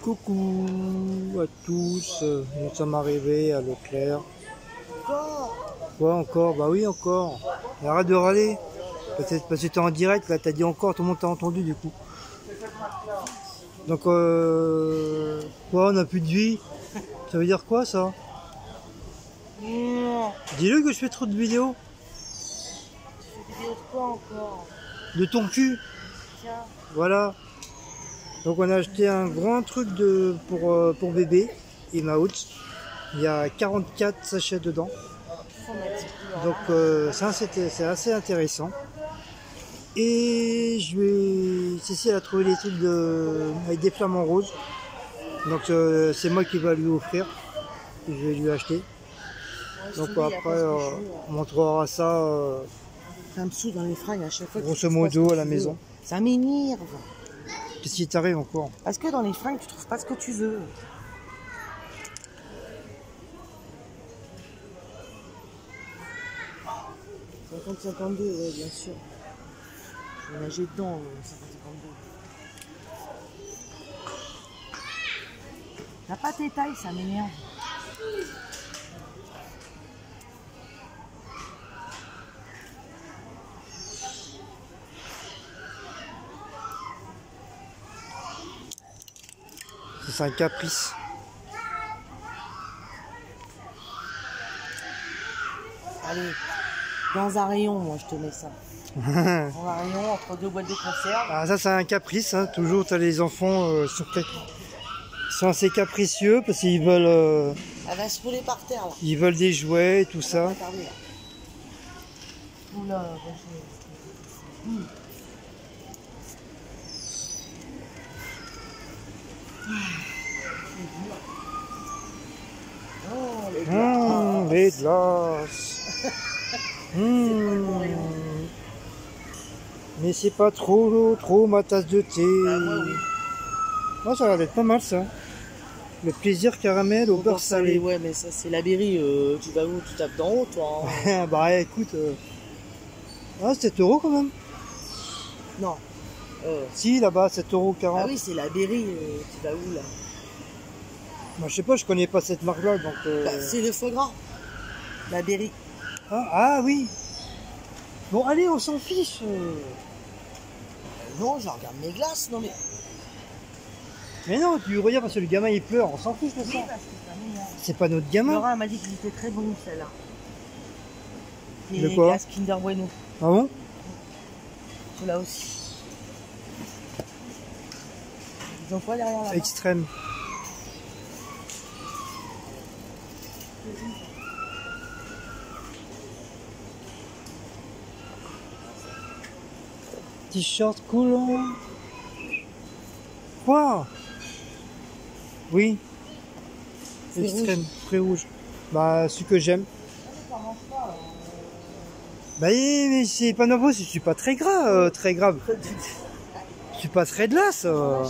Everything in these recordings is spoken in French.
Coucou à tous, nous sommes arrivés à Leclerc. Quoi encore? Bah oui encore. Et arrête de râler. Peut-être parce que t'es en direct, là t'as dit encore, tout le monde t'a entendu du coup. Donc quoi, on n'a plus de vie? Ça veut dire quoi ça? Dis-le que je fais trop de vidéos. Tu fais des vidéos de quoi encore? De ton cul. Tiens. Voilà. Donc on a acheté un grand truc pour bébé, Emmaüs. Il y a 44 sachets dedans. Donc c'est assez intéressant. Et Cécile a trouvé les trucs avec des flamants roses. Donc c'est moi qui va lui offrir. Je vais lui acheter. Donc après on montrera ça Ça me saoule dans les fringues à chaque fois. grosso modo à la maison. Ça m'énerve. Qu'est-ce qui t'arrive encore? Parce que dans les fringues, tu trouves pas ce que tu veux. « 50-52, ouais, bien sûr. Je vais nager dedans, 50-52. T'as pas tes tailles, ça m'énerve. C'est un caprice. Allez, dans un rayon, moi je te mets ça. Dans un rayon, entre deux boîtes de conserve. Ah ça c'est un caprice, hein. Toujours t'as les enfants sont assez capricieux parce qu'ils veulent Elle va se rouler par terre là. ils veulent des jouets et tout ça. Oula, oh, Les glaces. Mais c'est pas trop ma tasse de thé. Bah, moi, oui. Oh, ça a l'air d'être pas mal ça. Le plaisir caramel au beurre salé. Ouais, mais ça c'est la berry. Tu vas où? Tu tapes d'en haut, toi hein. Bah écoute, ah 7 € quand même. Non. Si là-bas 7,40 €. Ah oui, c'est la berry. Tu vas où là? Bah, je sais pas, je connais pas cette marque-là donc. Bah, c'est le foie gras. La berry. Ah oui. Bon allez, on s'en fiche. Non, je regarde mes glaces, non mais. Mais non, tu regardes parce que le gamin il pleure, on s'en fiche de ça. Oui, parce que ça m'énerve. C'est pas notre gamin. Laura m'a dit qu'ils étaient très bons, celle-là. De quoi? Les glaces Kinder Bueno. Ah bon? Ceux-là aussi. Ils ont quoi derrière là? Extrême. T-shirt coulant. Quoi? Oui. Extrême, très rouge. Bah, celui que j'aime. Bah, mais c'est pas nouveau, je suis pas très gras, très grave. Je suis pas très de l'as.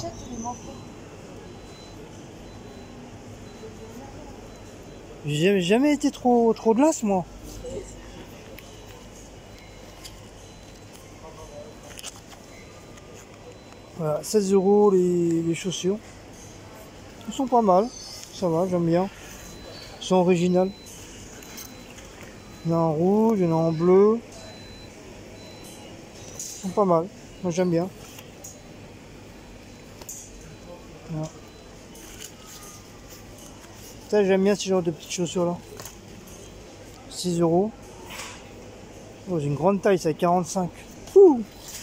J'ai jamais été trop de l'as, moi. Voilà, 16 € les chaussures. Ils sont pas mal, ça va, j'aime bien. Ils sont originales. Il y en a en rouge, il y en a en bleu. Ils sont pas mal, moi j'aime bien. Voilà. Ça j'aime bien ce genre de petites chaussures là. 6 €. Oh, j'ai une grande taille, c'est à 45. Ouh.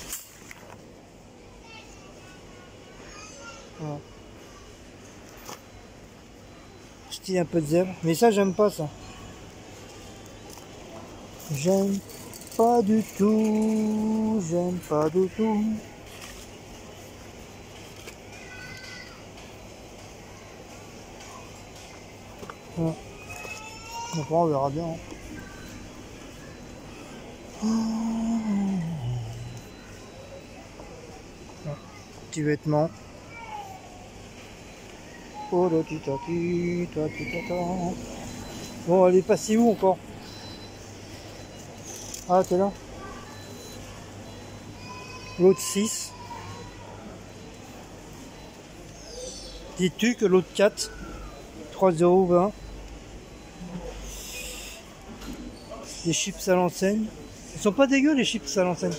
Voilà. Style un peu de zèbre, mais ça j'aime pas ça. J'aime pas du tout, j'aime pas du tout. Voilà. Donc on verra bien. Voilà. Petit vêtement. Oh là, bon, elle est passée où encore? Ah, t'es là. L'autre 6. Des trucs, l'autre 4. 3,20 €. Des chips à l'enseigne. Ils sont pas dégueux les chips à l'enseigne.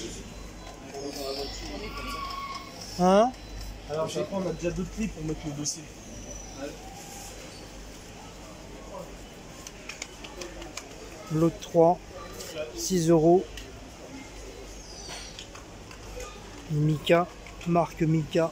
Hein? Alors, je crois qu'on a déjà d'autres prix pour mettre le dossier. L'autre 3. 6 €. Mika. Marque Mika.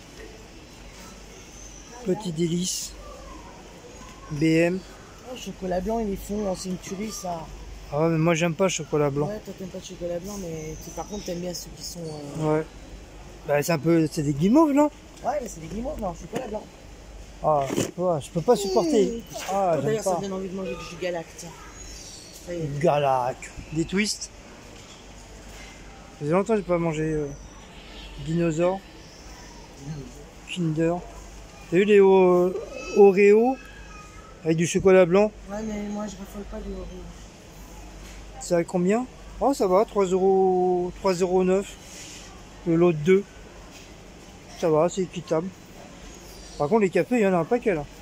Petit délice. BM. Oh, chocolat blanc, ils les font en ceinturie, ça. Ah ouais, mais moi j'aime pas le chocolat blanc. Ouais, toi t'aimes pas le chocolat blanc, mais par contre t'aimes bien ceux qui sont. Ouais. Bah c'est un peu. C'est des guimauves, non? Ouais, mais c'est des guimauves, non, chocolat blanc. Ah, ouais, je peux pas supporter. Ah, Oh, j'aime d'ailleurs, ça pas. me donne envie de manger du Galac, tiens. Ça y est. Galac. Des twists. Ça faisait longtemps que j'ai pas mangé dinosaure. Kinder. T'as vu les Oreo avec du chocolat blanc? Ouais, mais moi je raffole pas du Oreo. C'est à combien? Oh, ça va, 3,09 €. Le lot de 2. Ça va, c'est équitable. Par contre, les cafés, il y en a un paquet là.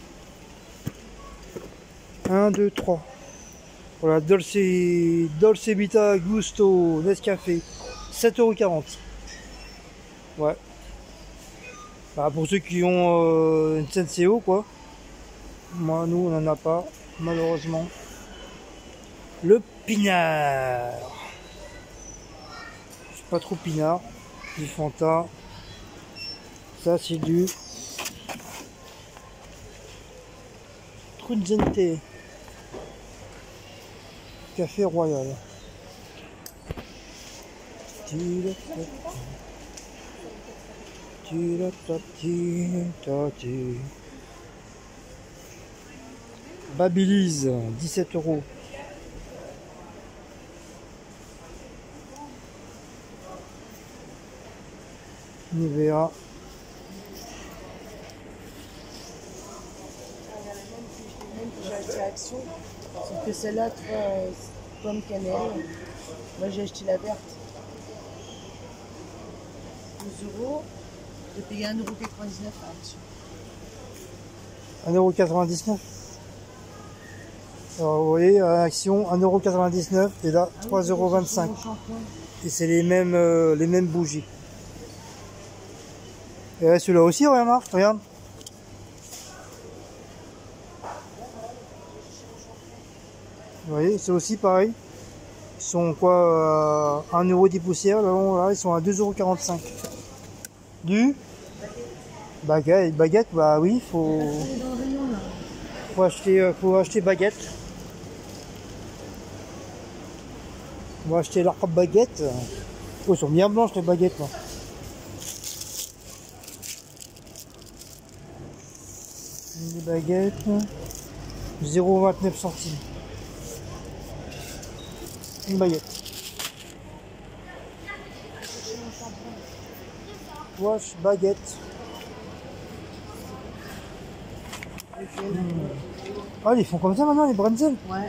1, 2, 3. Voilà, Dolce Vita Gusto Nescafé. 7,40 €. Ouais. Bah, pour ceux qui ont une Senseo, quoi. Moi, nous, on n'en a pas, malheureusement. Le pinard. Je suis pas trop pinard. Du Fanta. Ça, c'est du Trunzente. Café Royal. Babyliss, 17 €. Nivea. J'ai acheté Action, sauf que celle-là, tu vois, pomme cannelle. Moi j'ai acheté la verte. 12 €. J'ai payé 1,99 € à Action. 1,99 €. Alors vous voyez, à Action, 1,99 € et là, 3,25 €. Et c'est les mêmes bougies. Et là, celui-là aussi, regarde, regarde. Vous voyez, c'est aussi pareil. Ils sont quoi, 1 € des poussières, là, ils sont à 2,45 €. Du baguette, bah oui, faut acheter baguette. On va acheter leur baguette. Oh, elles sont bien blanches les baguettes là. Les baguettes, 0,29 €. Une baguette. Wash baguette. Ah, ils font comme ça maintenant les bretzel. Ouais.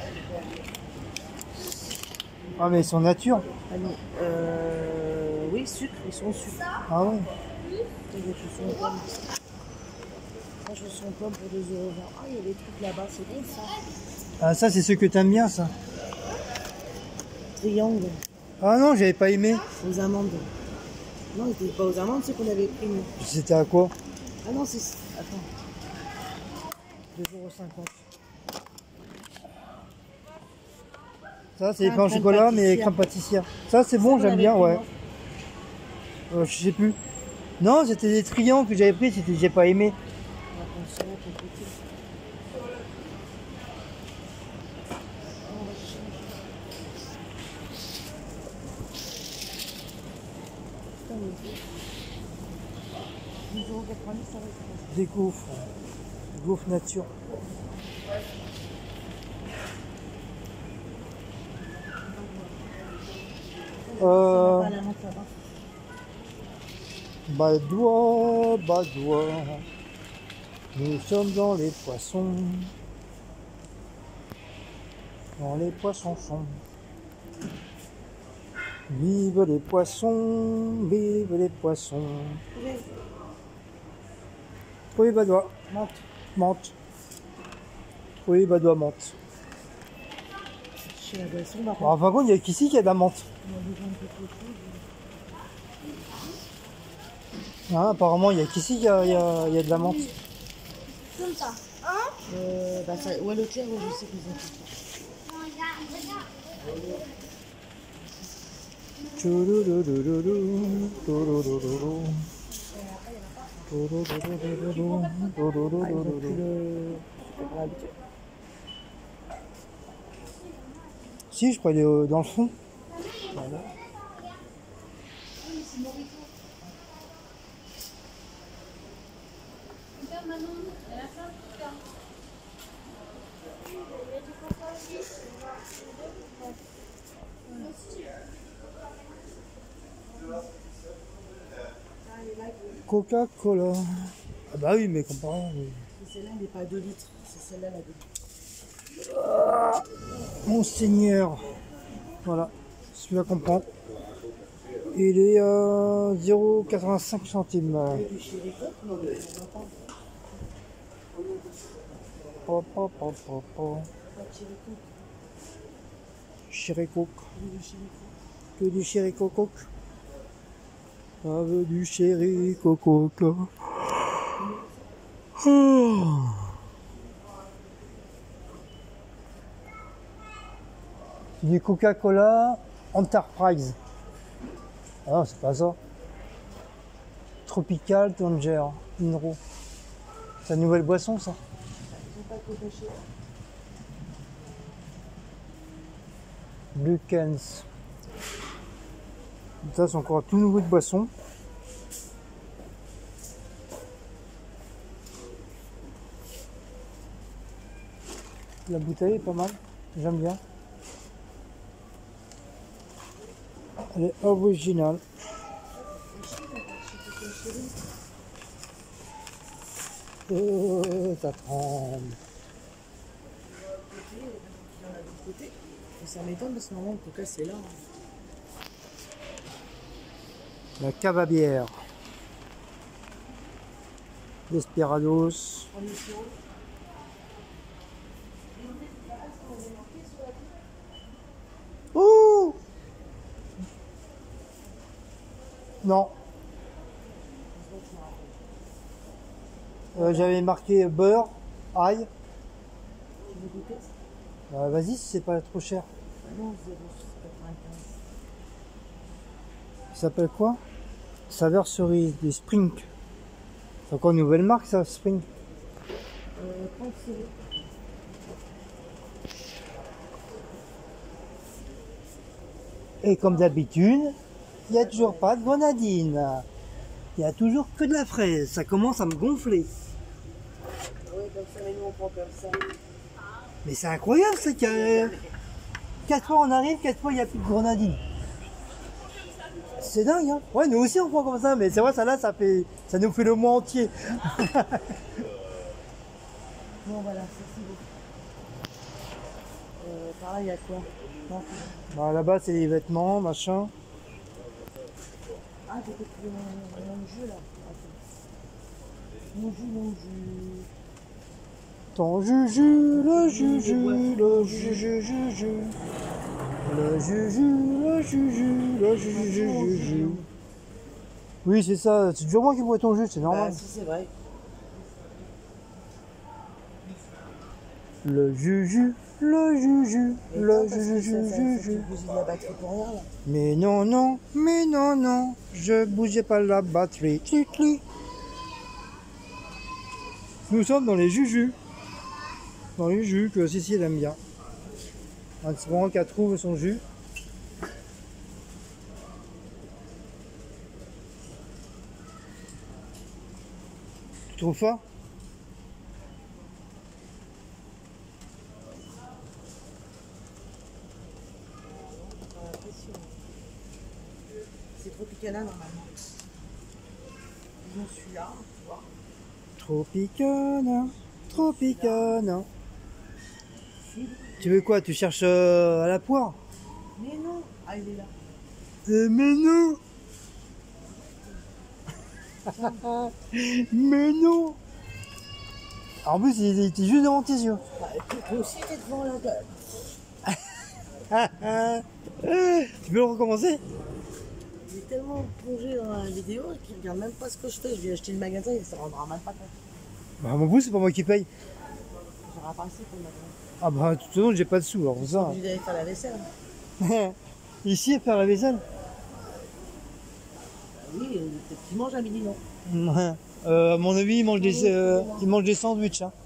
Ah, mais ils sont nature. Ah non. Oui, sucre, ils sont au sucre. Ah ouais. Il y a des chaussons aux pommes. Moi, chaussons aux pommes pour 2,20 €. Ah, il y a des trucs là-bas, c'est bon ça. Ah, ça, c'est ceux que t'aimes bien, ça. Triangle, Ah non, j'avais pas aimé. aux amandes. Non, ils n'étaient pas aux amandes, ceux qu'on avait pris, nous. C'était à quoi? Ah non, c'est... Attends. 2,50 €. Ça, c'est les Ah, pains au crème chocolat, mais pâtissière. crème pâtissière. Ça, c'est bon, Ça, on j'aime avait bien, pris, ouais. non Je sais plus. Non, c'était des triangles que j'avais pris, j'ai pas aimé. Attention, ton petit. On va chercher. 12,90 €, ça va être Des gaufres. Gaufres nature. Ça va pas à la menthe là-bas. Badois, nous sommes dans les poissons. Dans les poissons sont. Vive les poissons, vive les poissons. Oui, badois. Menthe. Menthe. Oui, badois, menthe. Chez la boisson, par Bon, par contre, il y a qu'ici qu'il y a de la menthe. on a besoin de quelque chose. Hein, apparemment, il y a qu'ici qu'il y a de la menthe. Comme ça. Bah ça, ouais, le clair, ouais, je sais qu'ils ont tout. Ah, ils ont pris le... Pour l'habitude. Si, je peux aller dans le fond. Voilà. Coca-Cola. Ah bah oui, mais comparé. C'est celle-là, elle n'est pas à 2 litres. C'est celle-là, la 2 litres. Mon Seigneur. Voilà, celui-là qu'on prend. Il est à 0,85 centimes. Du chérico, non, mais on va pas. Pop, pop, pop, pop, pop. Pas de chérico. Chéricoque. Du chérico. Que du chéricocoque. Avec du chéricocoque. Oh. Du Coca-Cola Enterprise. Ah non, c'est pas ça. Tropical Tanger, Inro. C'est une nouvelle boisson, ça. Ils n'ont pas de coca chez Lucans. Ça, c'est encore un tout nouveau de boisson. La bouteille est pas mal. J'aime bien. Elle est originale. Ça tremble. Il y en a de l'autre côté. Et ça m'étonne parce que normalement, le coca, c'est là. La cave à bière. Desperados. En mission. Ouh! Non. J'avais marqué beurre, ail. Tu veux goûter? Vas-y si c'est pas trop cher. Non, 0,95. Ça s'appelle quoi? Saveur cerise, du Spring. C'est encore une nouvelle marque ça, Spring. Pensez. Et comme d'habitude, il n'y a toujours pas de grenadine. Il n'y a toujours que de la fraise. Ça commence à me gonfler. Oui, comme ça, mais nous, on prend comme ça. Mais c'est incroyable, c'est qu'il y a 4 fois on arrive, 4 fois il n'y a plus de grenadine. C'est dingue, hein? Ouais, nous aussi on prend comme ça, mais c'est vrai, ça là, ça nous fait le mois entier. Bon, voilà, c'est si beau. Pareil, il y a quoi? Non. Bah, là-bas, c'est les vêtements, machin. Ah, j'ai peut-être mon jeu là. Attends. Mon jus. Ton juju, le juju, le juju, juju. Le juju, le juju, le juju, juju. Oui, c'est ça. C'est toujours moi qui bois ton jus, c'est normal. Bah, si, c'est vrai. Le juju, le juju, Et le toi, parce que juju, ça juju. fait bouger de la batterie pour rien là. Mais non, non, mais non, non, je bougeais pas la batterie. Clic, clic. Nous sommes dans les jujus. Dans les jus que Cécile aime bien. En espérant qu'elle trouve son jus. Tu trouves fort? C'est Tropicana normalement. Ils ont celui-là, tu vois. Tropicana, Tropicana. Tu veux quoi? Tu cherches à la poire? Mais non. Ah, il est là. Mais non. Mais non. En plus, il était juste devant tes yeux. Bah, toi aussi, t'es devant la gueule. Tu peux le recommencer? Il est tellement plongé dans la vidéo qu'il regarde même pas ce que je fais. Je vais acheter le magasin, il se rendra même pas compte. Bah, mon bout, c'est pas moi qui paye. J'aurai pas assez pour le magasin. Ah bah, de toute façon, j'ai pas de sous, alors pour Je ça. suis d'aller faire la vaisselle. Ici, à faire la vaisselle? Bah oui, tu manges à midi, non? Ouais. À mon avis, il mange des sandwichs. Hein.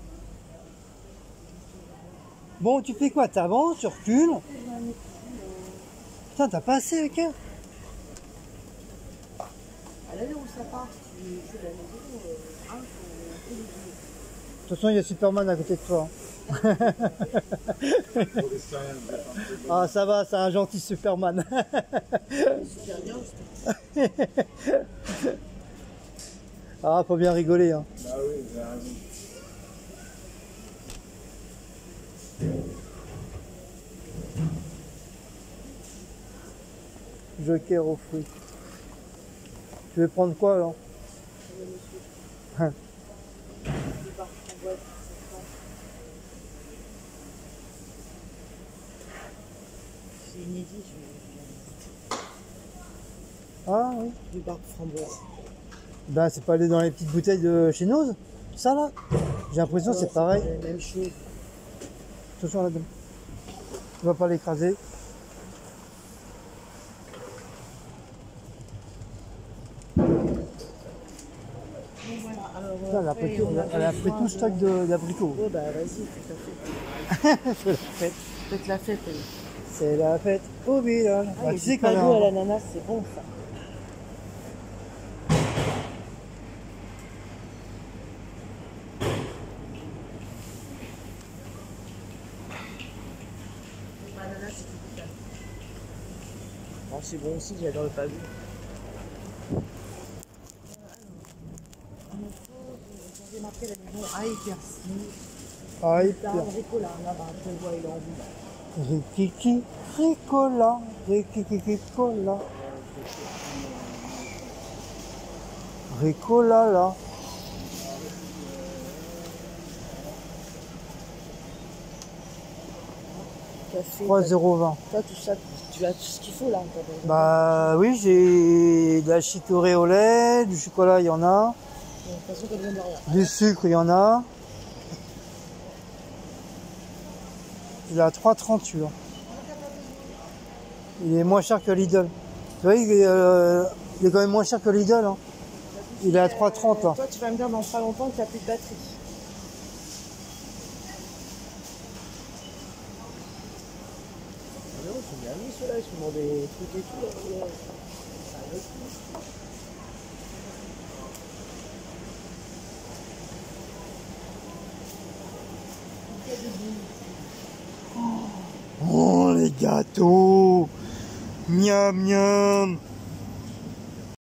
Bon, tu fais quoi? T'avances, tu recules? Putain, t'as pas assez avec elle? À l'allée où ça part, tu fais la maison, De toute façon, il y a Superman à côté de toi. Hein. Ah, ça va, c'est un gentil Superman. super bien. Ah, faut bien rigoler. Hein. Bah oui, vous avez raison. Joker au fruit. Tu veux prendre quoi alors? C'est inédit, Ah oui. du bar framboise. Ben c'est pas aller dans les petites bouteilles de chez Noz, ça là. J'ai l'impression que c'est pareil. La même chose. Attention là-dedans. Tu vas pas l'écraser. Alors, Putain, elle a pris tout le stock d'abricots. Ouais, bah vas-y, fais ta fête. C'est la fête. Faites la fête. C'est la fête au village. Ah, Bah, il tu y a sais du qu'on pado à a... l'ananas, c'est bon ça. L'ananas, c'est tout ça. Bon, c'est bon aussi, j'adore le pado. J'ai marqué la maison ail persil. Ah, Là, hyper. Ricola, là-bas, je le vois, il est en bout. Rikiki, ricola, rikiki, ricola. Ricola là. Café. 3,20 €. Toi, tout ça, tu as tout ce qu'il faut là. Bah oui, j'ai de la chicorée au lait, du chocolat il y en a, De toute façon, t'as besoin de rien. du sucre il y en a. Il est à 3,38 €. Il est moins cher que Lidl. Tu vois, il est quand même moins cher que Lidl. Hein. Il est à 3,30 là. Toi, tu vas me dire dans pas longtemps que tu n'as plus de batterie. Ah non, ils sont bien mis ceux-là, ils sont dans des trucs et tout. Là. Ça va être cool. Oh les gâteaux. Miam miam.